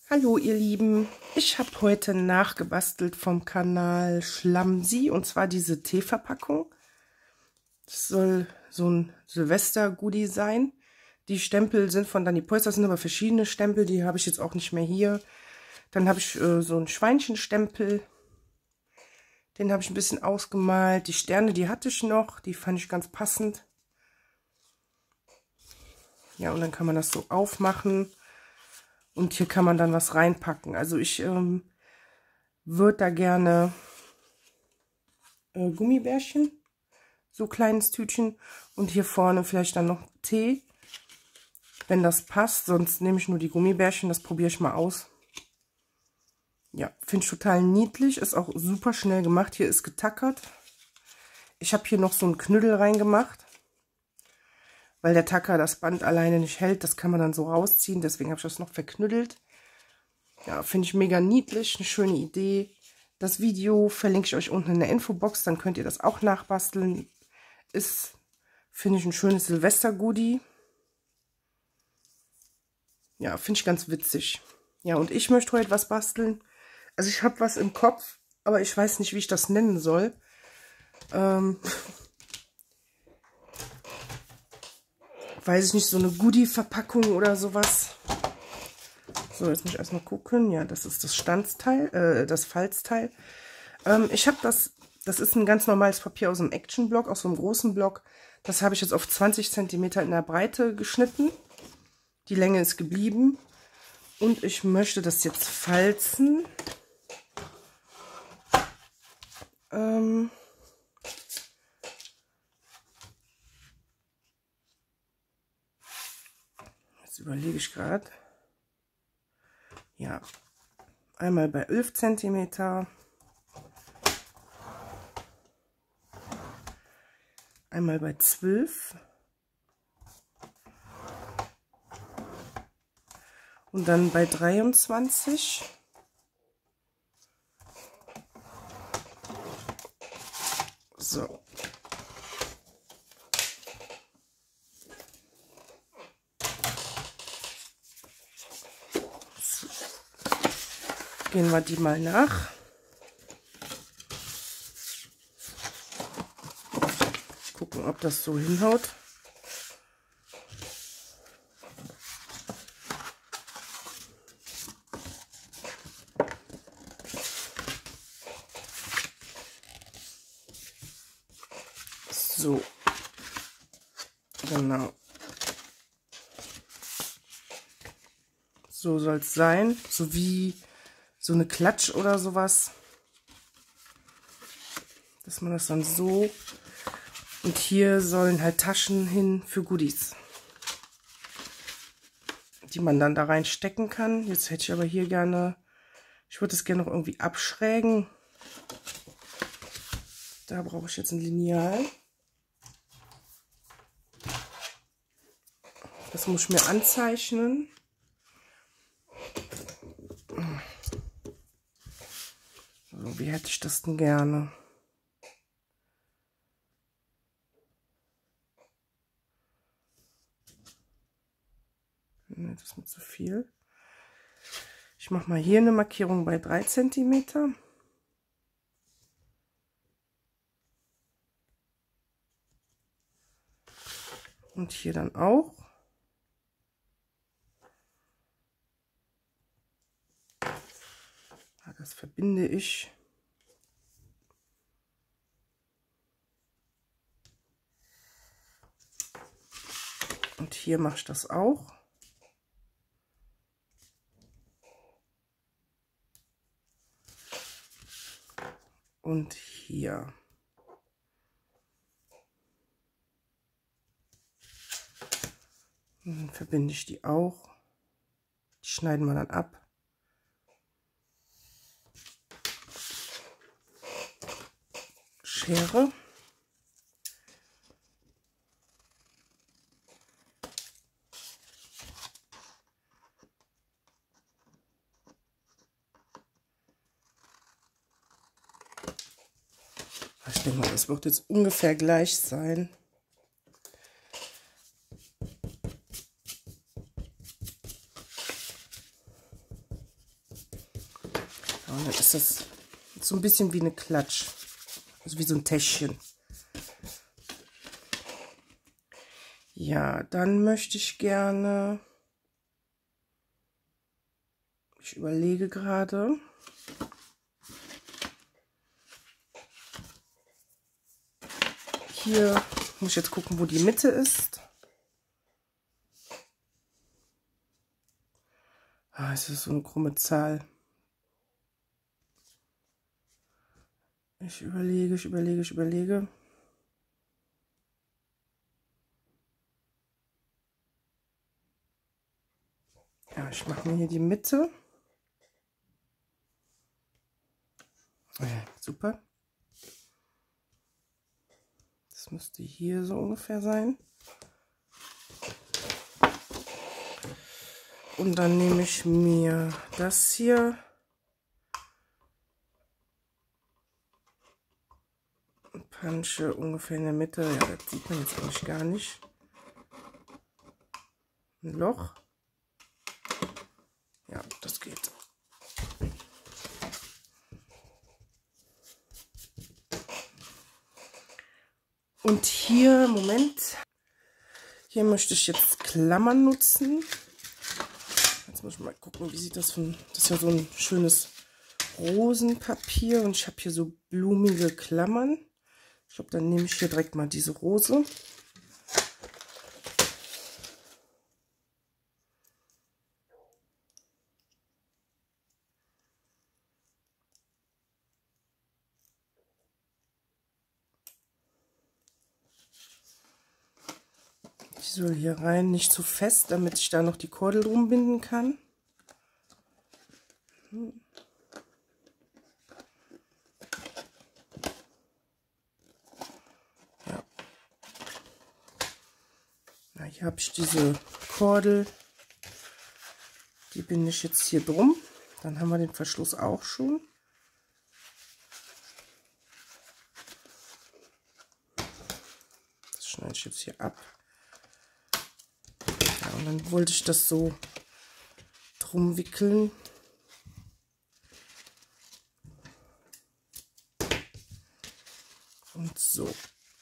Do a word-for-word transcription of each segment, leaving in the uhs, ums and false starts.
Hallo ihr Lieben, ich habe heute nachgebastelt vom Kanal Schlamsi und zwar diese Teeverpackung. Das soll so ein Silvester-Goodie sein. Die Stempel sind von Dani Preuß, das sind aber verschiedene Stempel, die habe ich jetzt auch nicht mehr hier. Dann habe ich äh, so einen Schweinchenstempel, den habe ich ein bisschen ausgemalt. Die Sterne, die hatte ich noch, die fand ich ganz passend. Ja, und dann kann man das so aufmachen. Und hier kann man dann was reinpacken. Also ich ähm, würde da gerne äh, Gummibärchen, so kleines Tütchen. Und hier vorne vielleicht dann noch Tee, wenn das passt. Sonst nehme ich nur die Gummibärchen, das probiere ich mal aus. Ja, finde ich total niedlich. Ist auch super schnell gemacht. Hier ist getackert. Ich habe hier noch so einen Knüttel reingemacht, weil der Tacker das Band alleine nicht hält. Das kann man dann so rausziehen. Deswegen habe ich das noch verknüttelt. Ja, finde ich mega niedlich. Eine schöne Idee. Das Video verlinke ich euch unten in der Infobox. Dann könnt ihr das auch nachbasteln. Ist, finde ich, ein schönes Silvester-Goodie. Ja, finde ich ganz witzig. Ja, und ich möchte heute was basteln. Also ich habe was im Kopf, aber ich weiß nicht, wie ich das nennen soll. Ähm, weiß ich nicht, so eine Goodie-Verpackung oder sowas. So, jetzt muss ich erstmal gucken. Ja, das ist das Standsteil, äh, das Falzteil. Ähm, ich habe das, das ist ein ganz normales Papier aus dem Action-Block, aus so einem großen Block. Das habe ich jetzt auf zwanzig Zentimeter in der Breite geschnitten. Die Länge ist geblieben. Und ich möchte das jetzt falzen. Ähm, jetzt überlege ich gerade. Ja, einmal bei elf Zentimeter. Einmal bei zwölf. Und dann bei dreiundzwanzig. So. So. Gehen wir die mal nach. Gucken, ob das so hinhaut. So, genau. So soll es sein. So wie so eine Klatsch oder sowas. Dass man das dann so... Und hier sollen halt Taschen hin für Goodies, die man dann da reinstecken kann. Jetzt hätte ich aber hier gerne... Ich würde es gerne noch irgendwie abschrägen. Da brauche ich jetzt ein Lineal. Das muss ich mir anzeichnen. So, wie hätte ich das denn gerne? Ne, das ist mir zu viel. Ich mache mal hier eine Markierung bei drei Zentimeter. Und hier dann auch. Das verbinde ich. Und hier mache ich das auch. Und hier. Und dann verbinde ich die auch. Die schneiden wir dann ab. Schere. Ich denke mal, das wird jetzt ungefähr gleich sein. Ja, und dann ist das so ein bisschen wie eine Klatsch. Also wie so ein Täschchen. Ja, dann möchte ich gerne, ich überlege gerade, hier muss ich jetzt gucken, wo die Mitte ist. Ah, es ist so eine krumme Zahl. Ich überlege, ich überlege, ich überlege. Ja, ich mache mir hier die Mitte. Ja, super. Das müsste hier so ungefähr sein. Und dann nehme ich mir das hier. Und punche ungefähr in der Mitte. Ja, das sieht man jetzt eigentlich gar nicht. Ein Loch. Ja, das geht. Und hier, Moment, hier möchte ich jetzt Klammern nutzen. Jetzt muss ich mal gucken, wie sieht das von, das ist ja so ein schönes Rosenpapier und ich habe hier so blumige Klammern. Ich glaube, dann nehme ich hier direkt mal diese Rose. Die soll hier rein, nicht zu fest, damit ich da noch die Kordel drum binden kann. Ja. Na, hier habe ich diese Kordel. Die binde ich jetzt hier drum. Dann haben wir den Verschluss auch schon. Das schneide ich jetzt hier ab. Ja, und dann wollte ich das so drum wickeln. Und so.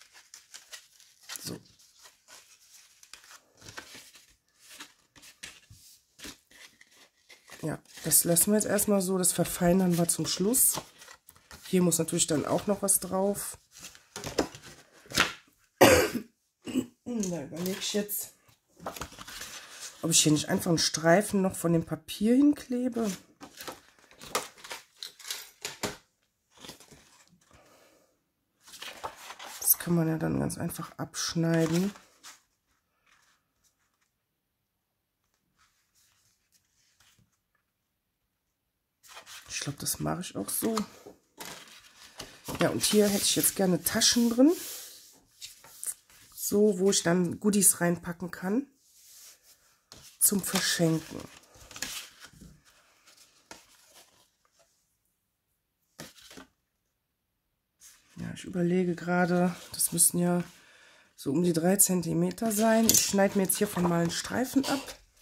So. Ja, das lassen wir jetzt erstmal so. Das verfeinern wir zum Schluss. Hier muss natürlich dann auch noch was drauf. Da überlege ich jetzt, ob ich hier nicht einfach einen Streifen noch von dem Papier hinklebe. Das kann man ja dann ganz einfach abschneiden. Ich glaube, das mache ich auch so. Ja, und hier hätte ich jetzt gerne Taschen drin. So, wo ich dann Goodies reinpacken kann. Zum Verschenken. Ja, ich überlege gerade, das müssen ja so um die drei Zentimeter sein. Ich schneide mir jetzt hiervon mal einen Streifen ab.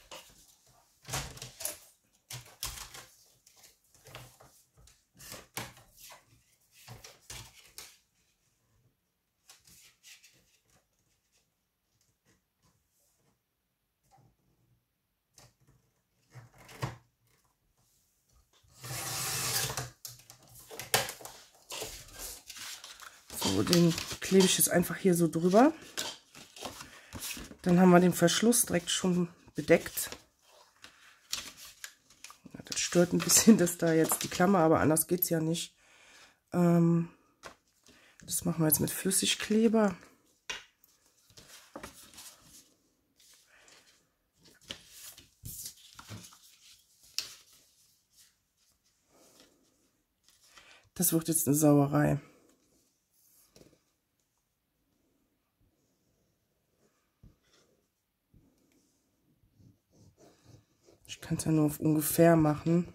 So, den klebe ich jetzt einfach hier so drüber. Dann haben wir den Verschluss direkt schon bedeckt. Ja, das stört ein bisschen, dass da jetzt die Klammer, aber anders geht es ja nicht. Ähm, das machen wir jetzt mit Flüssigkleber. Das wird jetzt eine Sauerei. Ich kann es ja nur auf ungefähr machen.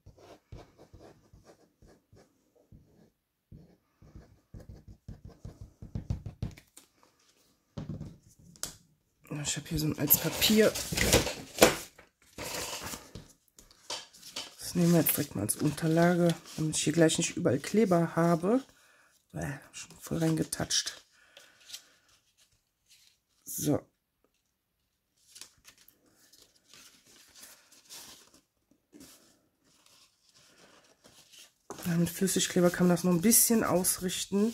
Ich habe hier so ein altes Papier. Das nehmen wir jetzt direkt mal als Unterlage, damit ich hier gleich nicht überall Kleber habe. Äh, schon voll reingetatscht. So. Ja, mit Flüssigkleber kann man das noch ein bisschen ausrichten.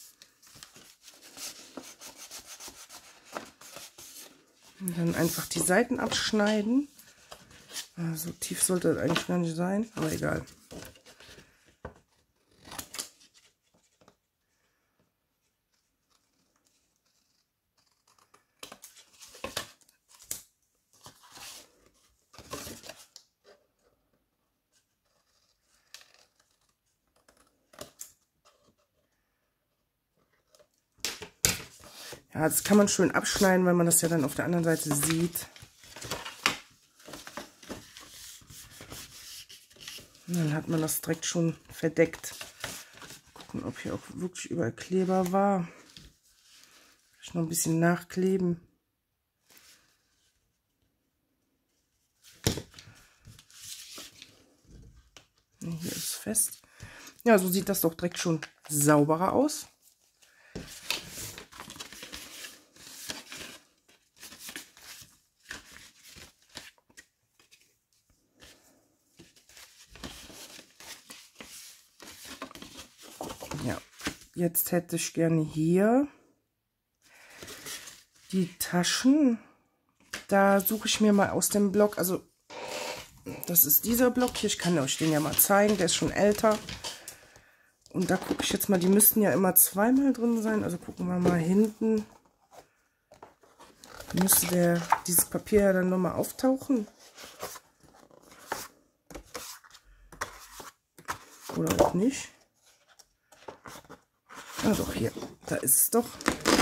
Und dann einfach die Seiten abschneiden. So tief sollte das eigentlich gar nicht sein, aber egal. Ja, das kann man schön abschneiden, weil man das ja dann auf der anderen Seite sieht. Und dann hat man das direkt schon verdeckt. Gucken, ob hier auch wirklich überall Kleber war. Vielleicht noch ein bisschen nachkleben. Hier ist fest. Ja, so sieht das doch direkt schon sauberer aus. Ja, jetzt hätte ich gerne hier die Taschen. Da suche ich mir mal aus dem Block, also das ist dieser Block hier, ich kann euch den ja mal zeigen, der ist schon älter. Und da gucke ich jetzt mal, die müssten ja immer zweimal drin sein, also gucken wir mal hinten. Müsste der, dieses Papier ja dann nochmal auftauchen. Oder auch nicht. Ah doch, hier, da ist es doch.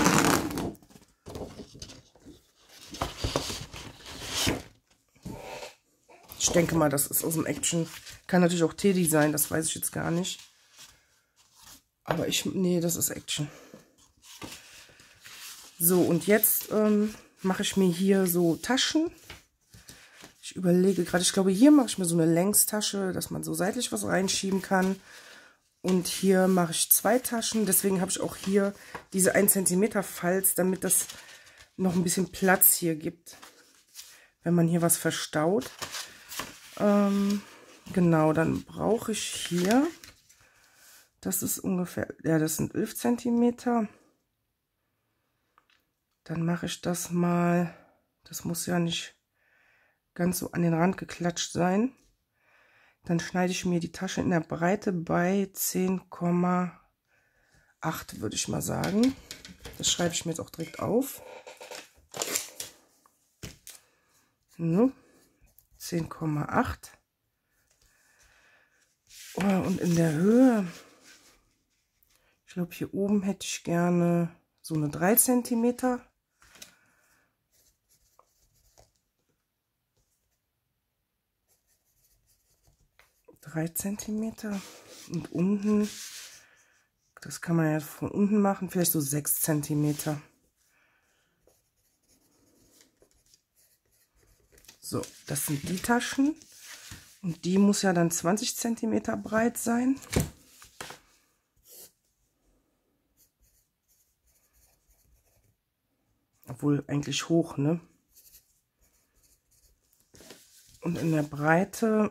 Ich denke mal, das ist aus dem Action. Kann natürlich auch Teddy sein, das weiß ich jetzt gar nicht. Aber ich, nee, das ist Action. So, und jetzt ähm, mache ich mir hier so Taschen. Ich überlege gerade, ich glaube, hier mache ich mir so eine Längstasche, dass man so seitlich was reinschieben kann. Und hier mache ich zwei Taschen. Deswegen habe ich auch hier diese ein Zentimeter Falz, damit das noch ein bisschen Platz hier gibt, wenn man hier was verstaut. Ähm, genau, dann brauche ich hier, das ist ungefähr, ja, das sind elf Zentimeter. Dann mache ich das mal, das muss ja nicht ganz so an den Rand geklatscht sein. Dann schneide ich mir die Tasche in der Breite bei zehn Komma acht, würde ich mal sagen. Das schreibe ich mir jetzt auch direkt auf. So, zehn Komma acht. Oh, und in der Höhe, ich glaube, hier oben hätte ich gerne so eine drei Zentimeter. drei Zentimeter. Und unten, das kann man ja von unten machen, vielleicht so sechs Zentimeter. So, das sind die Taschen. Und die muss ja dann zwanzig Zentimeter breit sein. Obwohl eigentlich hoch, ne? Und in der Breite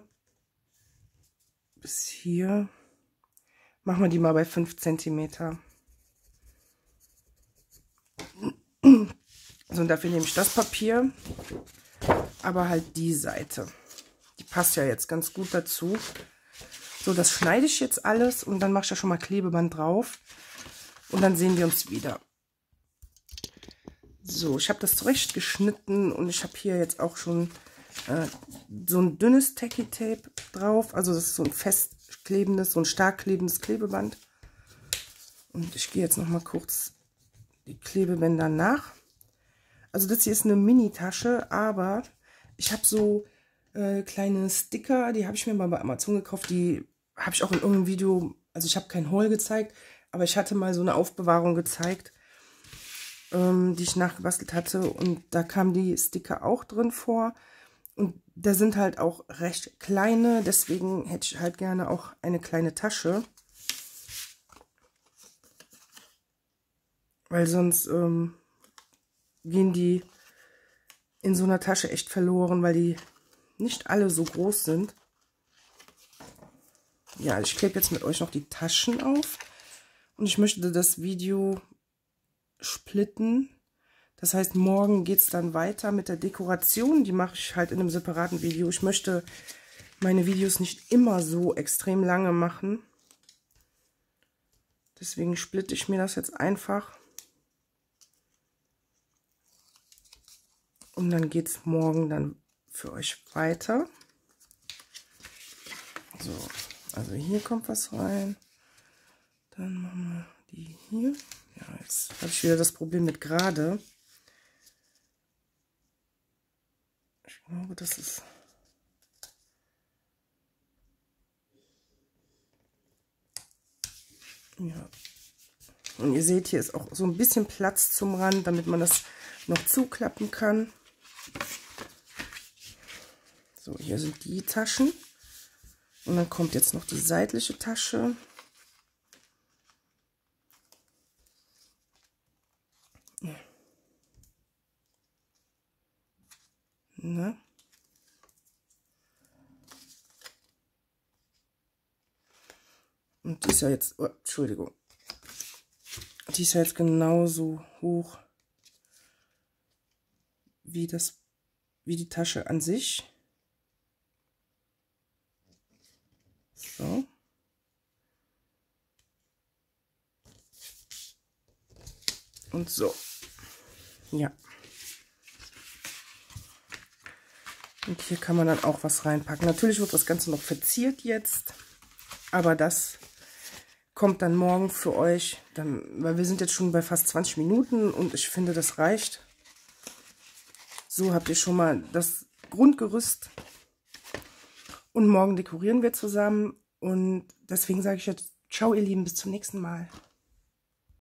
bis hier machen wir die mal bei fünf Zentimeter. So, und dafür nehme ich das Papier, aber halt die Seite. Die passt ja jetzt ganz gut dazu. So, das schneide ich jetzt alles und dann mache ich ja schon mal Klebeband drauf. Und dann sehen wir uns wieder. So, ich habe das zurecht geschnitten und ich habe hier jetzt auch schon äh, so ein dünnes Tacky Tape drauf. Also das ist so ein festklebendes, so ein stark klebendes Klebeband. Und ich gehe jetzt noch mal kurz die Klebebänder nach. Also das hier ist eine Mini-Tasche, aber ich habe so äh, kleine Sticker, die habe ich mir mal bei Amazon gekauft. Die habe ich auch in irgendeinem Video, also ich habe kein Haul gezeigt, aber ich hatte mal so eine Aufbewahrung gezeigt, ähm, die ich nachgebastelt hatte. Und da kamen die Sticker auch drin vor. Und da sind halt auch recht kleine, deswegen hätte ich halt gerne auch eine kleine Tasche. Weil sonst ähm, gehen die in so einer Tasche echt verloren, weil die nicht alle so groß sind. Ja, ich klebe jetzt mit euch noch die Taschen auf. Und ich möchte das Video splitten. Das heißt, morgen geht es dann weiter mit der Dekoration. Die mache ich halt in einem separaten Video. Ich möchte meine Videos nicht immer so extrem lange machen. Deswegen splitte ich mir das jetzt einfach. Und dann geht es morgen dann für euch weiter. So, also hier kommt was rein. Dann machen wir die hier. Ja, jetzt habe ich wieder das Problem mit gerade. Ich glaube, das ist... Ja. Und ihr seht, hier ist auch so ein bisschen Platz zum Rand, damit man das noch zuklappen kann. So, hier sind die Taschen. Und dann kommt jetzt noch die seitliche Tasche. Ja. Ne? Und die ist ja jetzt, oh, Entschuldigung, die ist ja jetzt genauso hoch wie das, wie die Tasche an sich. So. Und so. Ja. Und hier kann man dann auch was reinpacken. Natürlich wird das Ganze noch verziert jetzt. Aber das kommt dann morgen für euch. Dann, weil wir sind jetzt schon bei fast zwanzig Minuten und ich finde, das reicht. So habt ihr schon mal das Grundgerüst. Und morgen dekorieren wir zusammen. Und deswegen sage ich jetzt, ciao ihr Lieben, bis zum nächsten Mal.